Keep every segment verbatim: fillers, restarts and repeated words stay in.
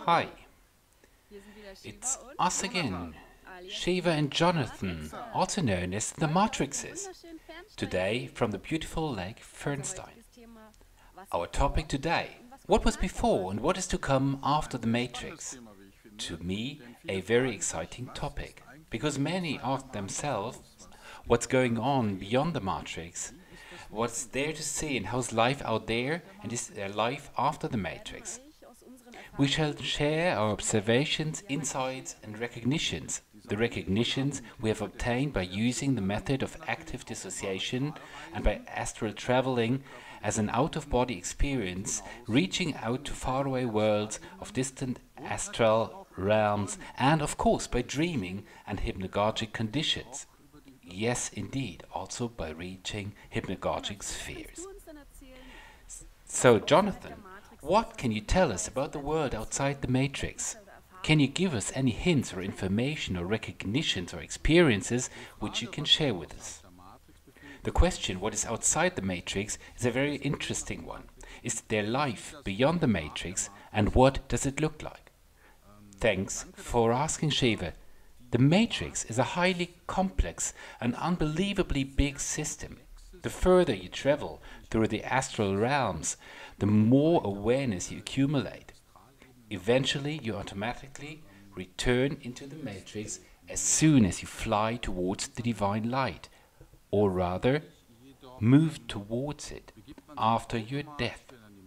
Hi, it's us again, Shiva and Jonathan, also known as the Matrixes, today from the beautiful Lake Fernstein. Our topic today, what was before and what is to come after the Matrix? To me, a very exciting topic, because many ask themselves what's going on beyond the Matrix, what's there to see and how's life out there and is there life after the Matrix. We shall share our observations, insights and recognitions. The recognitions we have obtained by using the method of active dissociation and by astral traveling as an out-of-body experience, reaching out to faraway worlds of distant astral realms, and of course by dreaming and hypnagogic conditions. Yes, indeed, also by reaching hypnagogic spheres. So, Jonathan, what can you tell us about the world outside the Matrix? Can you give us any hints or information or recognitions or experiences which you can share with us? The question, what is outside the Matrix, is a very interesting one. Is there life beyond the Matrix, and what does it look like? Thanks for asking, Shiva. The Matrix is a highly complex and unbelievably big system. The further you travel through the astral realms, the more awareness you accumulate. Eventually, you automatically return into the Matrix as soon as you fly towards the divine light, or rather, move towards it after your death.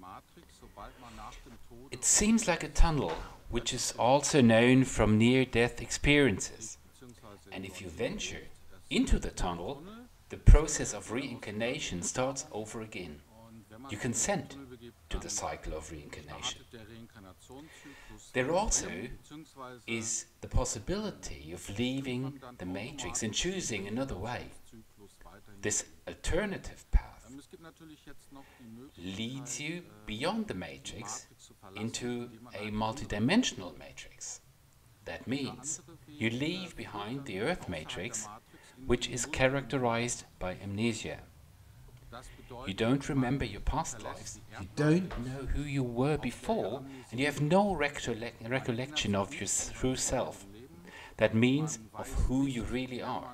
It seems like a tunnel, which is also known from near-death experiences. And if you venture into the tunnel, the process of reincarnation starts over again. You consent to the cycle of reincarnation. There also is the possibility of leaving the Matrix and choosing another way. This alternative path leads you beyond the Matrix into a multidimensional matrix. That means you leave behind the Earth Matrix, which is characterized by amnesia. You don't remember your past lives, you don't know who you were before, and you have no recollec recollection of your true self. That means of who you really are.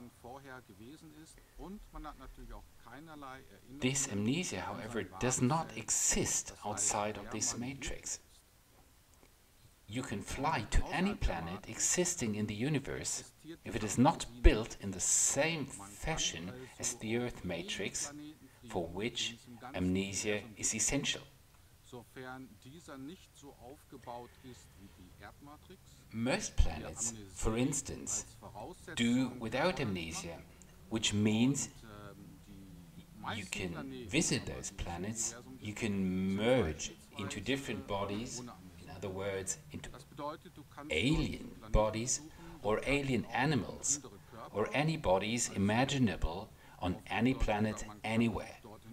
This amnesia, however, does not exist outside of this matrix. You can fly to any planet existing in the universe if it is not built in the same fashion as the Earth matrix, for which amnesia is essential. Most planets, for instance, do without amnesia, which means you can visit those planets, you can merge into different bodies, in other words, into alien bodies or alien animals or any bodies imaginable on any planet anywhere.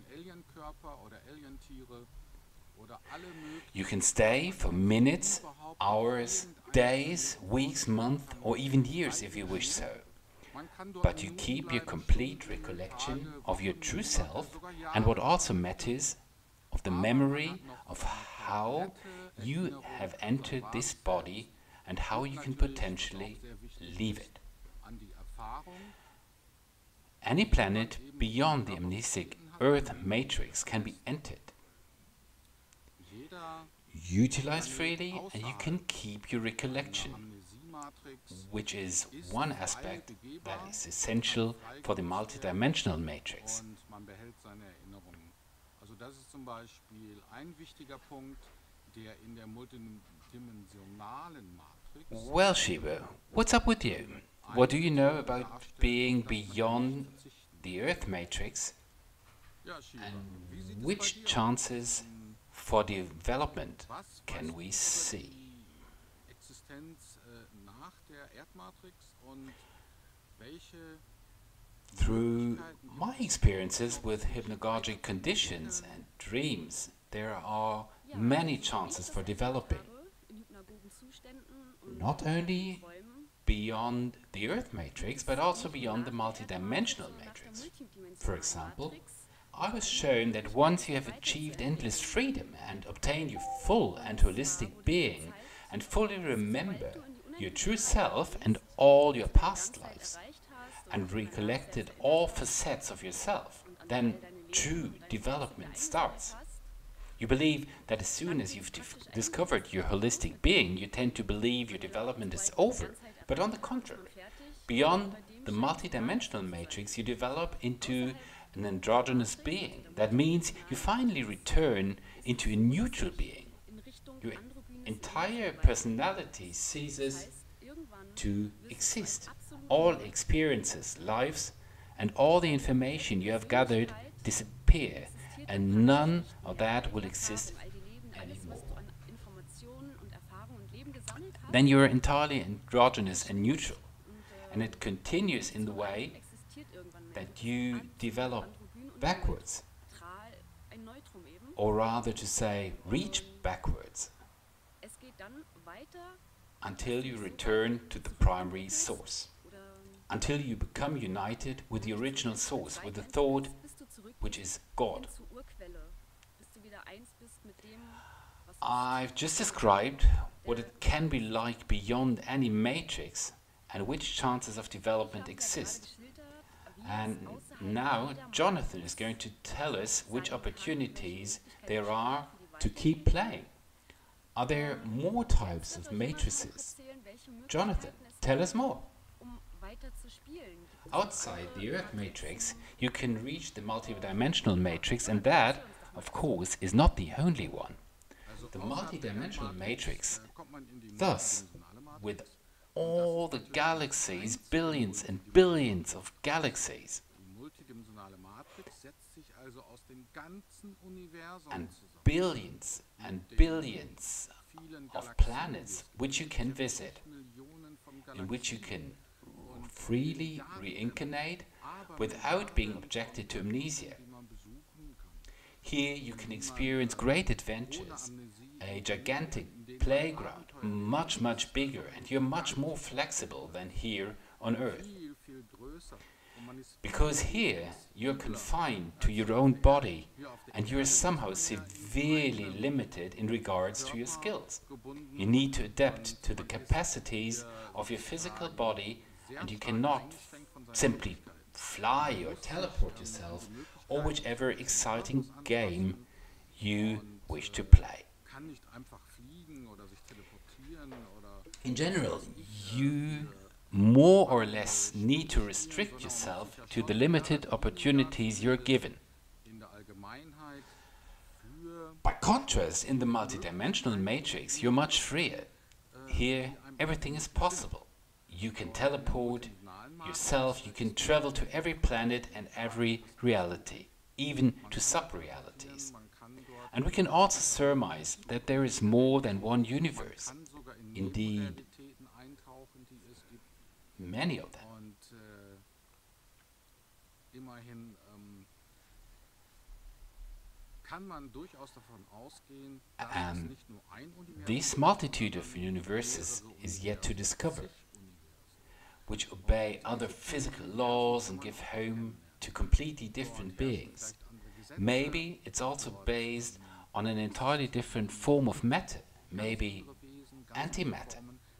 You can stay for minutes, hours, days, weeks, months or even years if you wish so. But you keep your complete recollection of your true self and what also matters, of the memory of how you have entered this body and how you can potentially leave it. Any planet beyond the amnesic Earth matrix can be entered, utilized freely, and you can keep your recollection, which is one aspect that is essential for the multidimensional matrix. Well, Shiva, what's up with you? What do you know about being beyond the Earth matrix, and which chances for development can we see? Through my experiences with hypnagogic conditions and dreams, there are many chances for developing, not only beyond the Earth matrix, but also beyond the multidimensional matrix. For example, I was shown that once you have achieved endless freedom and obtained your full and holistic being, and fully remember your true self and all your past lives, and recollected all facets of yourself, then true development starts. You believe that as soon as you've discovered your holistic being, you tend to believe your development is over. But on the contrary, beyond the multidimensional matrix, you develop into an androgynous being. That means you finally return into a neutral being. Your entire personality ceases to exist. All experiences, lives, and all the information you have gathered disappear, and none of that will exist anymore. Then you are entirely androgynous and neutral, and it continues in the way that you develop backwards, or rather to say, reach backwards, until you return to the primary source, until you become united with the original source, with the thought which is God. I've just described what it can be like beyond any matrix and which chances of development exist. And now Jonathan is going to tell us which opportunities there are to keep playing. Are there more types of matrices? Jonathan, tell us more. Outside the Earth matrix, you can reach the multidimensional matrix, and that, of course, is not the only one. The multidimensional matrix, thus, with all the galaxies, billions and billions of galaxies, and billions and billions of planets which you can visit, in which you can freely reincarnate without being objected to amnesia. Here you can experience great adventures, a gigantic playground, much much bigger, and you're much more flexible than here on Earth. Because here you're confined to your own body, and you're somehow severely limited in regards to your skills. You need to adapt to the capacities of your physical body, and you cannot simply fly or teleport yourself, or whichever exciting game you wish to play. In general, you more or less need to restrict yourself to the limited opportunities you're given. By contrast, in the multidimensional matrix, you're much freer. Here, everything is possible. You can teleport yourself, you can travel to every planet and every reality, even to sub-realities. And we can also surmise that there is more than one universe. Indeed, many of them. And this multitude of universes is yet to discover, which obey other physical laws and give home to completely different beings. Maybe it's also based on an entirely different form of matter, maybe antimatter.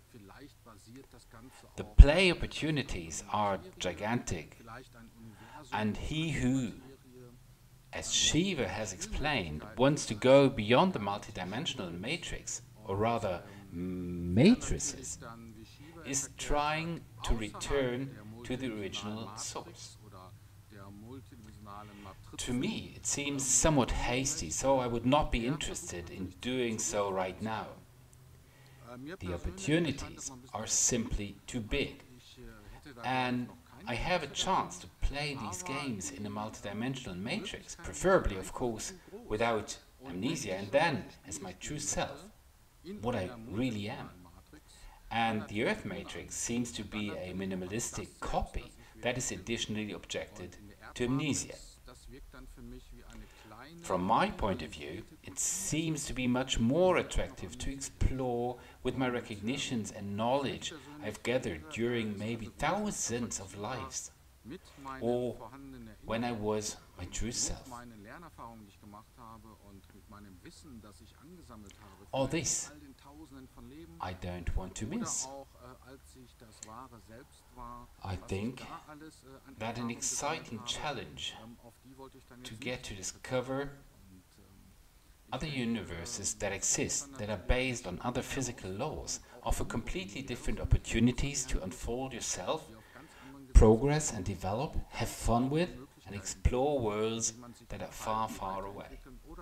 The play opportunities are gigantic, and he who, as Shiva has explained, wants to go beyond the multidimensional matrix, or rather matrices, is trying to return to the original source. To me, it seems somewhat hasty, so I would not be interested in doing so right now. The opportunities are simply too big, and I have a chance to play these games in a multidimensional matrix, preferably, of course, without amnesia, and then as my true self, what I really am. And the Earth matrix seems to be a minimalistic copy that is additionally objected to amnesia. From my point of view, it seems to be much more attractive to explore with my recognitions and knowledge I've gathered during maybe thousands of lives, or when I was my true self. All this I don't want to miss. I think that an exciting challenge to get to discover other universes that exist, that are based on other physical laws, offer completely different opportunities to unfold yourself, progress and develop, have fun with, and explore worlds that are far, far away.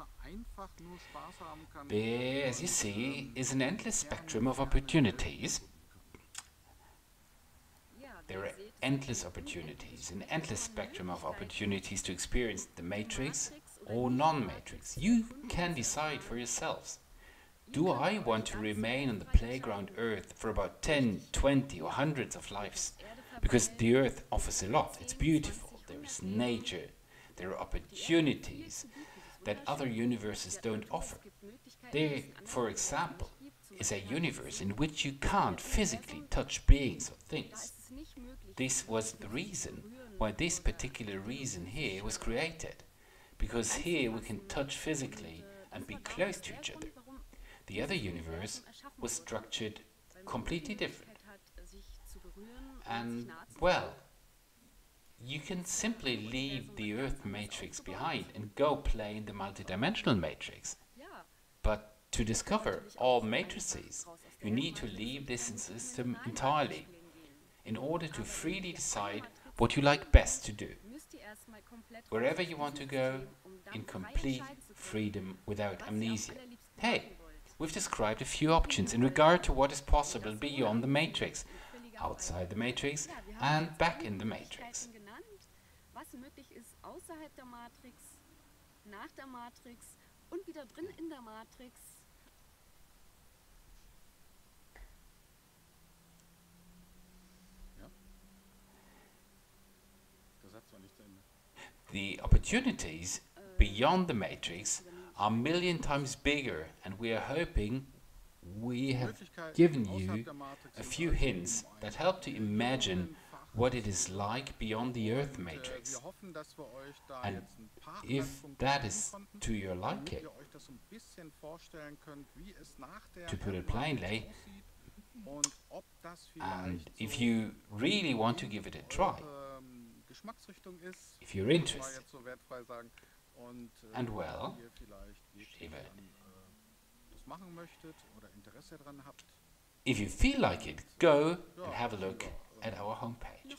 There, as you see, is an endless spectrum of opportunities. There are endless opportunities, an endless spectrum of opportunities to experience the matrix or non-matrix. You can decide for yourselves. Do I want to remain on the playground Earth for about ten, twenty or hundreds of lives? Because the Earth offers a lot, it's beautiful, there is nature, there are opportunities that other universes don't offer. There, for example, is a universe in which you can't physically touch beings or things. This was the reason why this particular reason here was created. Because here we can touch physically and be close to each other. The other universe was structured completely different. And, well, you can simply leave the Earth matrix behind and go play in the multidimensional matrix. But to discover all matrices, you need to leave this system entirely in order to freely decide what you like best to do. Wherever you want to go, in complete freedom without amnesia. Hey, we've described a few options in regard to what is possible beyond the matrix, outside the matrix, and back in the matrix. The opportunities beyond the matrix are a million times bigger, and we are hoping we have given you a few hints that help to imagine what it is like beyond the Earth matrix. And if that is to your liking, to put it plainly, and if you really want to give it a try, if you're interested, and well, Shiva, if you feel like it, go and have a look at our homepage.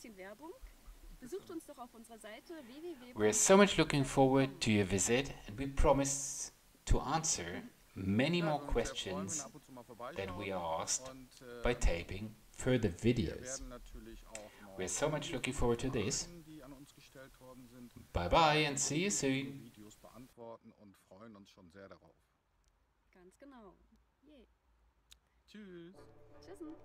We're so much looking forward to your visit, and we promise to answer many more questions that we are asked by taping further videos. We're so much looking forward to this. Bye bye and see you soon. Ganz genau. Yeah. Tschüss. Tschüssen.